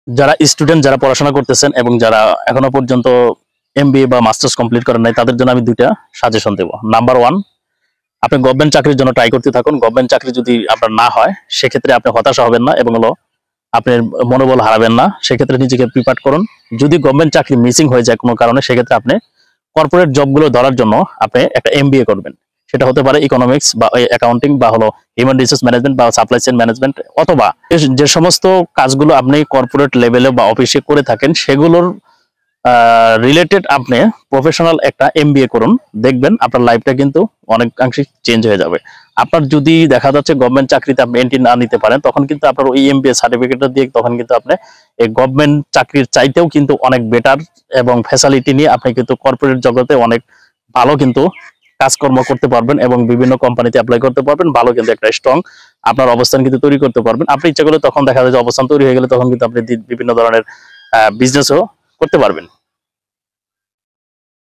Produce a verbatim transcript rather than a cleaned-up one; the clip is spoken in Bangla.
যারা স্টুডেন্ট যারা পড়াশোনা করতেছেন এবং যারা এখনো পর্যন্ত এমবিএ বা মাস্টার্স কমপ্লিট করেন নাই তাদের জন্য আমি দুইটা সাজেশন দেব। নাম্বার ওয়ান, আপনি গভর্নমেন্ট চাকরির জন্য ট্রাই করতে থাকুন। গভর্নমেন্ট চাকরি যদি আপনার না হয় সেক্ষেত্রে আপনি হতাশা হবেন না এবং হলো আপনার মনোবল হারাবেন না। সেক্ষেত্রে নিজেকে প্রিপেয়ার করুন। যদি গভর্নমেন্ট চাকরি মিসিং হয়ে যায় কোনো কারণে, সেক্ষেত্রে আপনি কর্পোরেট জবগুলো ধরার জন্য আপনি একটা এমবিএ করবেন। সেটা হতে পারে ইকোনমিক্স বা অ্যাকাউন্টিং বা হলো হিউম্যান রিসোর্স ম্যানেজমেন্ট বা সাপ্লাই চেইন ম্যানেজমেন্ট, অথবা যে সমস্ত কাজগুলো আপনি কর্পোরেট লেভেলে বা অফিসে করে থাকেন সেগুলোর রিলেটেড আপনি প্রফেশনাল একটা এমবিএ করুন। দেখবেন আপনার লাইফটা কিন্তু অনেকাংশে চেঞ্জ হয়ে যাবে। আপনার যদি দেখা যাচ্ছে গভর্নমেন্ট চাকরিতে আপনি এন্ট্রি না নিতে পারেন, তখন কিন্তু আপনার ওই এমবিএ সার্টিফিকেটটা দিয়ে তখন কিন্তু আপনি এই গভর্নমেন্ট চাকরির চাইতেও কিন্তু অনেক বেটার এবং ফ্যাসিলিটি নিয়ে আপনি কিন্তু কর্পোরেট জগতে অনেক ভালো কিন্তু কাজকর্ম করতে পারবেন এবং বিভিন্ন কোম্পানিতে অ্যাপ্লাই করতে পারবেন। ভালো কিন্তু একটা স্ট্রং আপনার অবস্থান কিন্তু তৈরি করতে পারবেন। আপনি ইচ্ছা করলে তখন দেখা যায় যে অবস্থান তৈরি হয়ে গেলে তখন কিন্তু আপনি বিভিন্ন ধরনের বিজনেসও করতে পারবেন।